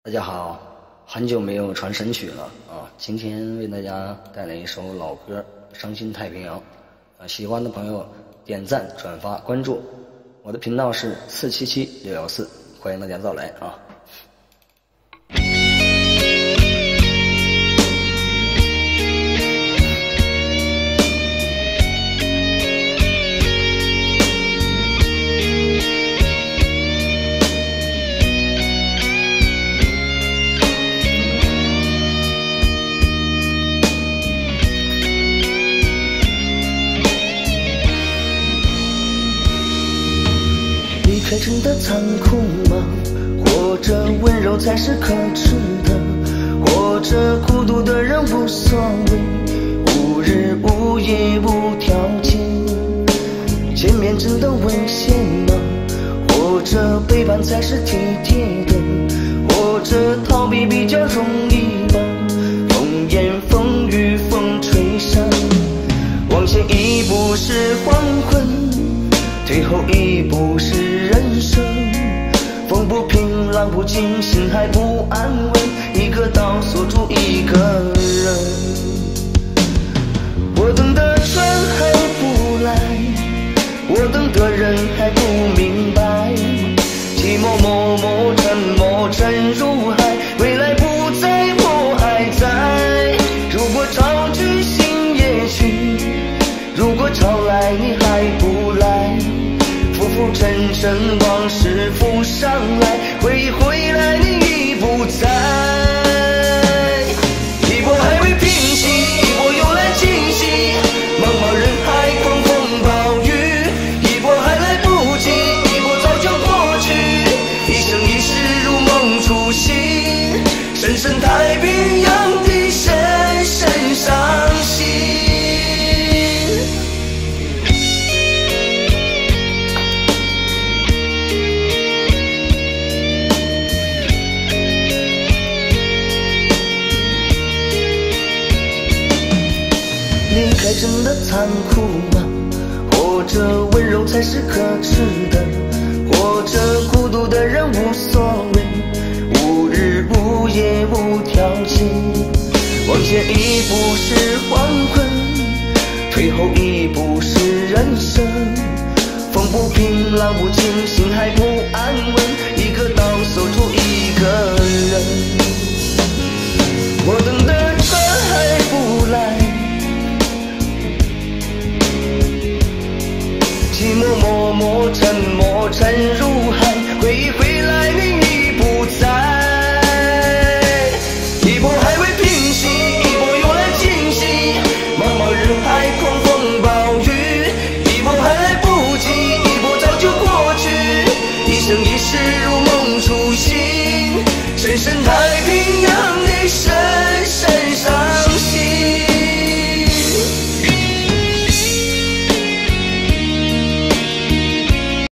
大家好，很久没有传神曲了啊！今天为大家带来一首老歌《伤心太平洋》啊，喜欢的朋友点赞、转发、关注，我的频道是477614，欢迎大家到来啊！ 离开真的残酷吗？或者温柔才是可耻的？或者孤独的人无所谓，无日无夜无条件？见面真的危险吗？或者背叛才是体贴的？或者逃避比较容易吗？风言风语风吹散，往前一步是黄昏，退后一步是人生。风不平浪不静，心还不安稳，一个岛锁住一个人。我等的船还不来，我等的人还不明白，寂寞默默沉默沉入海，未来不在我还在。如果潮去心也去，如果潮来你还不来，浮浮沉沉往事浮上来，回忆回来你已不在。一波还未平息，一波又来侵袭，茫茫人海狂风暴雨，一波还来不及，一波早就过去，一生一世如梦初醒，深深太平洋的深深伤心。离开真的残酷吗？或者温柔才是可耻的？或者孤独的人无所谓，无日无夜无条件？往前一步是黄昏，退后一步是人生。风不平浪不静，心还不安稳，一个岛锁住一个人。我等的船还不来，寂寞默默沉默沉入海，回忆回来你已不在。一波还未平息，一波又来侵袭，茫茫人海狂风暴雨，一波还来不及，一波早就过去，一生一世如